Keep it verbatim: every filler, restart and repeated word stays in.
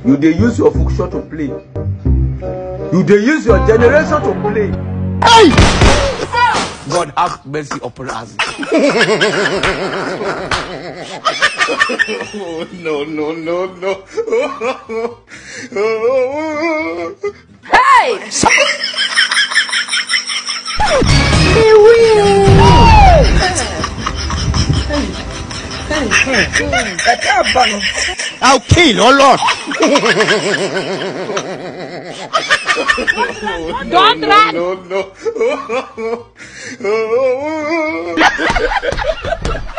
You dey use your function to play. You dey use your generation to play. Hey! God have mercy upon us. Oh, no, no, no, no. Hey! I'll kill, oh Lord. Don't run! No, no, no.